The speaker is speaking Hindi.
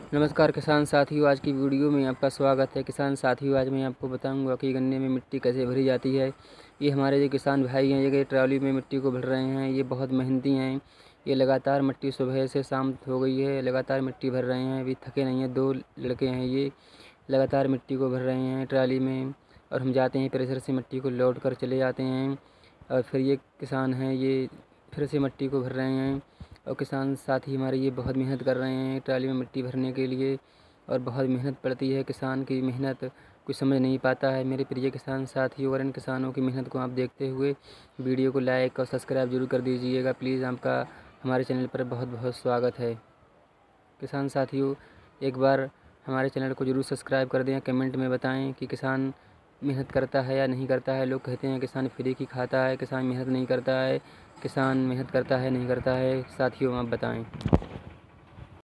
नमस्कार किसान साथियों, आज की वीडियो में आपका स्वागत है। किसान साथियों, आज मैं आपको बताऊंगा कि गन्ने में मिट्टी कैसे भरी जाती है। ये हमारे जो किसान भाई हैं, ये ट्रॉली में मिट्टी को भर रहे हैं। ये बहुत मेहनती हैं। ये लगातार मिट्टी सुबह से शाम हो गई है, लगातार मिट्टी भर रहे हैं। अभी थके नहीं हैं। 2 लड़के हैं, ये लगातार मिट्टी को भर रहे हैं ट्रॉली में। और हम जाते हैं प्रेशर से मिट्टी को लोड कर चले जाते हैं। और फिर ये किसान हैं, ये फिर से मिट्टी को भर रहे हैं। और किसान साथी हमारे ये बहुत मेहनत कर रहे हैं ट्राली में मिट्टी भरने के लिए। और बहुत मेहनत पड़ती है, किसान की मेहनत कोई समझ नहीं पाता है। मेरे प्रिय किसान साथियों, और इन किसानों की मेहनत को आप देखते हुए वीडियो को लाइक और सब्सक्राइब जरूर कर दीजिएगा प्लीज़। आपका हमारे चैनल पर बहुत बहुत स्वागत है। किसान साथियों, एक बार हमारे चैनल को ज़रूर सब्सक्राइब कर दें। कमेंट में बताएं कि किसान मेहनत करता है या नहीं करता है। लोग कहते हैं किसान फ्री की खाता है, किसान मेहनत नहीं करता है। किसान मेहनत करता है नहीं करता है, साथियों आप बताएं।